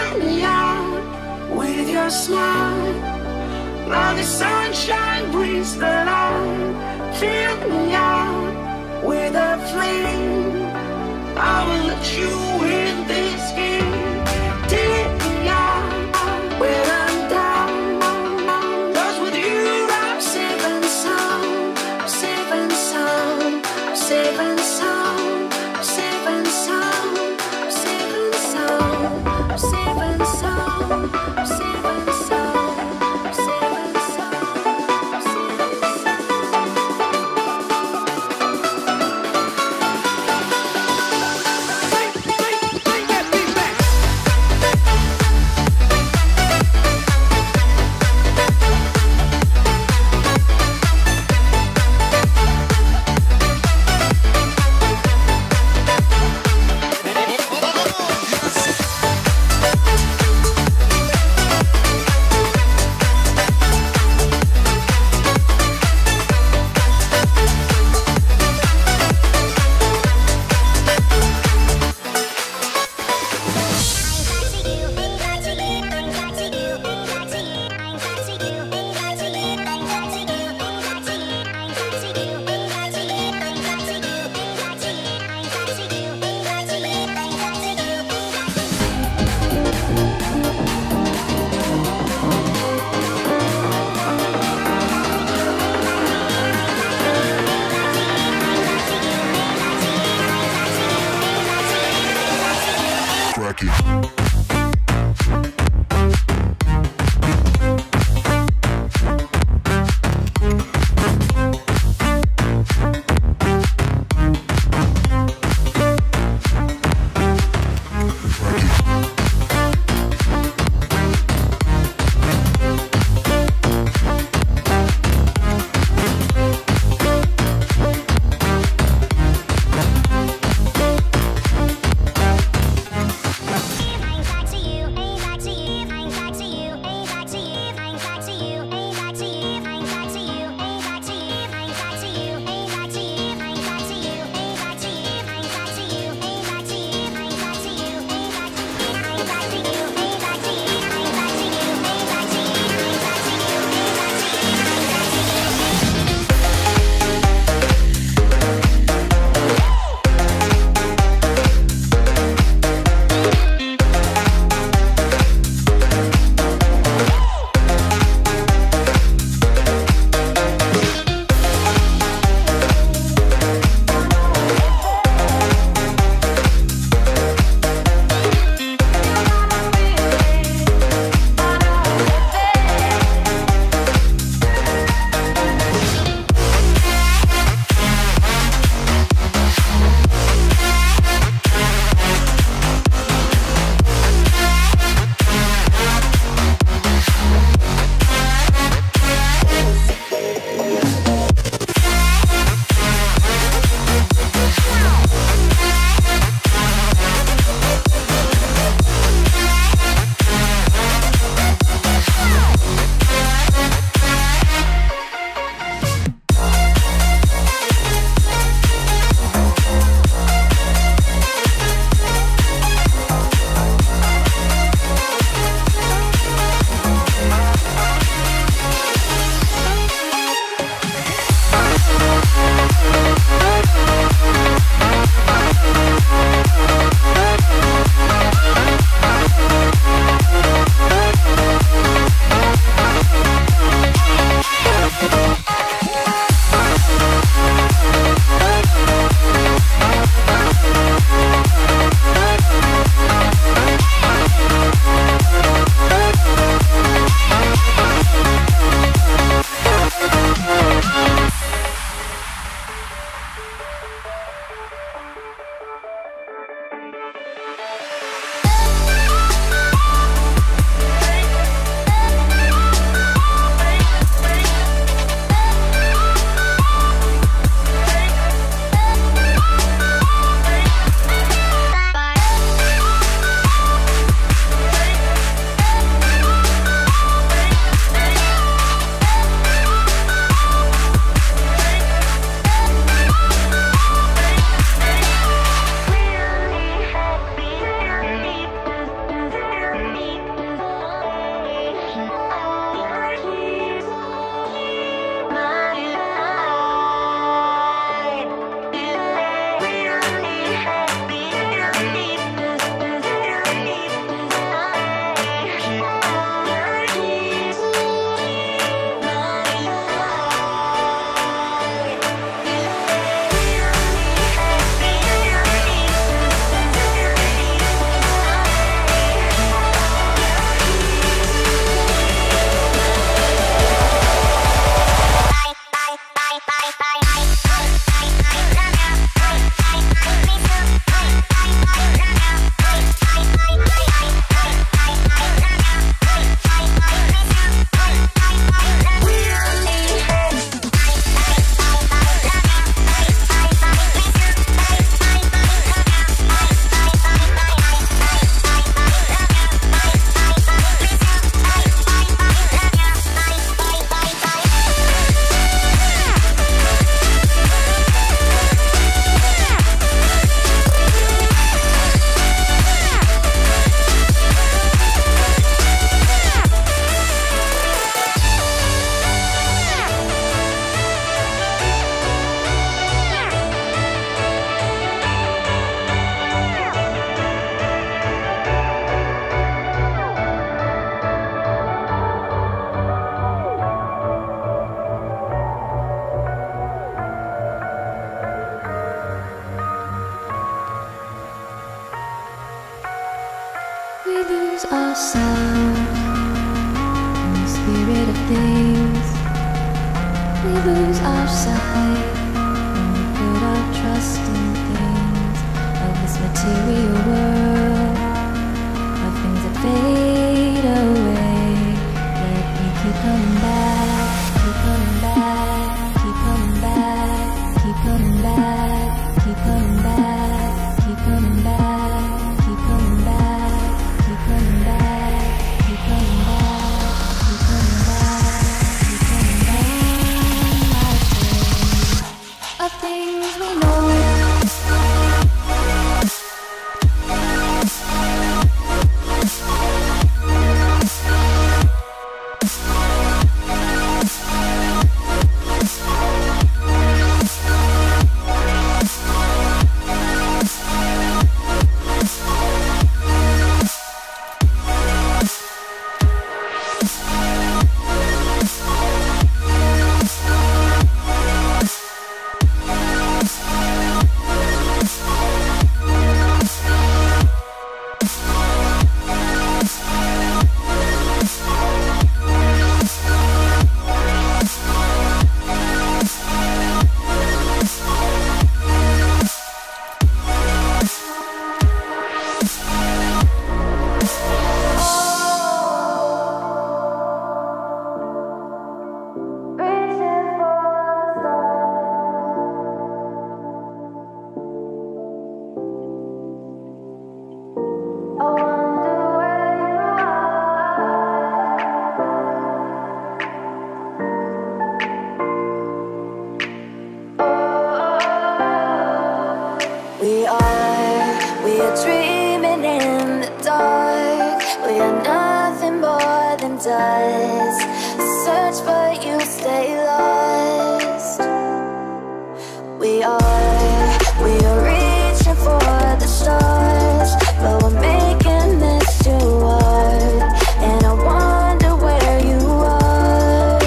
fill me out with your smile. Now the sunshine brings the light. Fill me out with a flame. I will let you in this game. Take me out when I'm down. 'Cause with you I'm safe and sound. I'm safe and sound. I'm safe and sound. I'm safe and sound. I'm safe and sound. I'm safe and sound. I'm safe and sound. I'm safe and sound. I'm safe and We lose ourselves in the spirit of things. We lose our sight when we put our trust in things of this material world, of things that fade away. Let me keep coming back, keep coming back, keep coming back, keep coming back, keep coming back, keep coming back, keep coming back, keep coming back, keep coming back, keep coming back, keep coming back. Of things we know. We are dreaming in the dark. We are nothing more than dust. Search but you stay lost. We are reaching for the stars, but we're making this too hard. And I wonder where you are,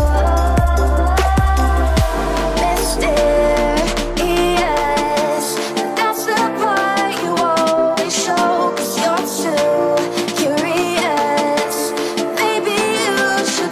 mysterious. That's the part you always show, 'cause you're too curious. Maybe you should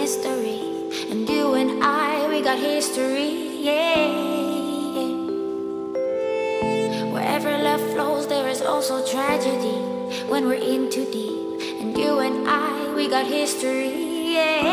mystery. And you and I, we got history, yeah. Wherever love flows, there is also tragedy when we're in too deep. And you and I, we got history, yeah.